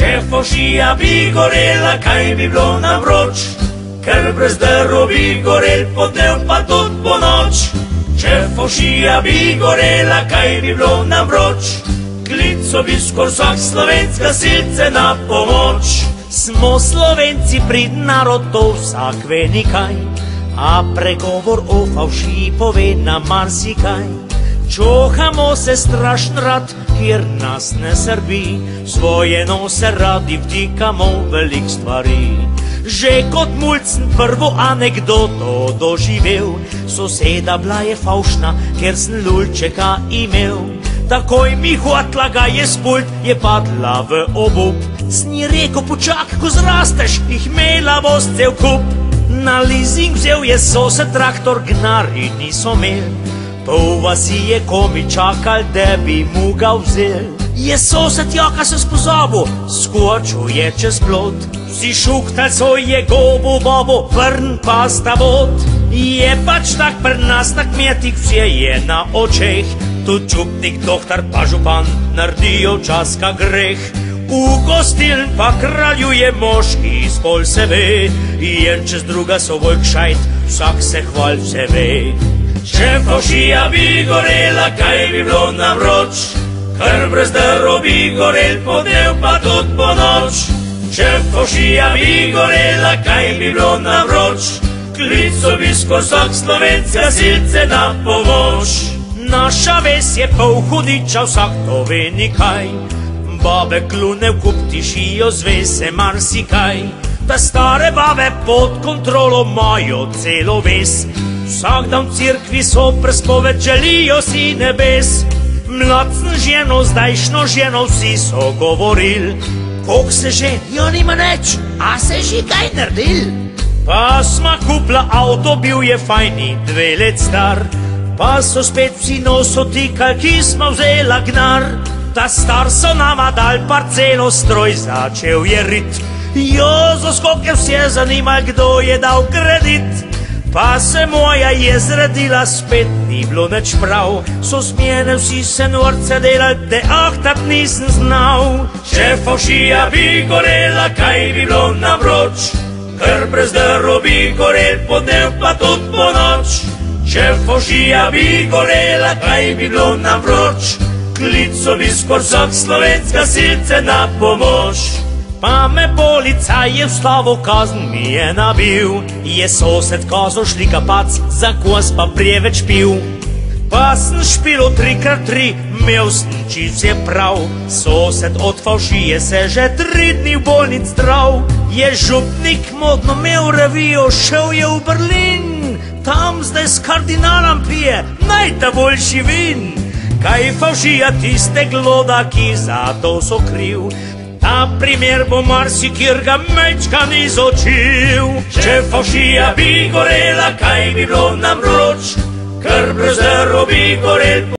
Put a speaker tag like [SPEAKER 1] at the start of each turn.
[SPEAKER 1] Ce foșia Bigorela, kaj bi bilo nam vroč, ker brez drvi gorel podnev pa tudi ponoč. Če fošija Bigorela, kaj bi bilo nam vroč, klico bi skor vsak Slovenc gasilce na pomoč. Smo Slovenci pridn narod, to vsak ve nikaj, a pregovor o favši pove nam marsikaj. Čohamo se strašn rad, kjer nas ne srbi, svoje nose radi vtikamo velik stvari. Že kot mulj sem prvo anekdoto doživel, soseda bila je favšna, ker sem lulčeka imel. Takoj mi hotla ga je spult, je padla v obup. Sem ji rekel, počakaj, ko zrasteš, jih imela boš cel kup. Na leasing vzel je sosed traktor, gnari niso imel. Pol vasi je komi čakal, da bi mu ga vzel. Je sosed joka se spozobil, skočil je čez plot. Vsi šuhtali so je gobo, bobo, vrn pa sta vod. Je pač tak pri nas na kmetih, vse je na očeh. Tudi čupnik, doktor pa župan naredijo čas ka greh. V gostiln pa kraljuje moški, spol se ve, in čez druga so vojk šajt, vsak se hval vse ve. Če fošija Bigorela, kaj bi bilo nam vroč, ker brez drvi gorel podnev pa tudi ponoč. Če fošija Bigorela, kaj bi bilo nam vroč, klico bi skor vsak Slovenc gasilce na pomoč. Naša ves je pol hudiča, vsak to ve nikaj, babe klune v kup tišijo, zve se marsikaj. Da stare babe pod kontrolo imajo celo ves, vsak dan v cirkvi so prespoved, želijo si nebes. Mladcn ženo, zdajšno ženo, vsi so govoril, koliko se žen, jo nima neč, a se že kaj naredil. Pa sma kupla avto, bil je fajni 2 let star, pa so spet vsi nos otikali, ki smo vzela gnar. Ta star so nama dal parcelo, stroj začel je rit. Jo, za skoke vse zanimal, kdo je dal kredit. Pa se moja je zredila, spet ni bilo neč prav. So smjene vsi se norce delal, te ahtat nisem znal. Če fošija Bigorela, kaj bi bilo nam vroč, ker brez drvi gorel podnev pa tudi ponoč. Če fošija Bigorela, kaj bi bilo nam vroč, klico bi skor vsak Slovenc gasilce na pomoč. Pa me policaj je v slavo kazn mi je nabil, je sosed kazo šlika pac, za kos pa preveč pil. Pa sem špilo 3x3, imel sem čisto je prav, sosed od favšije se že 3 dni v bolnic zdrav. Je župnik modno imel revijo, šel je v Berlin, tam zdaj s kardinalom pije najboljši vin. Kaj favšija tiste gloda, ki za to so kriv, ta primer bo marsikjer ga mečkan izočil. Če favšija Bigorela, kaj bi bilo nam vroč, ker brez drvi gorel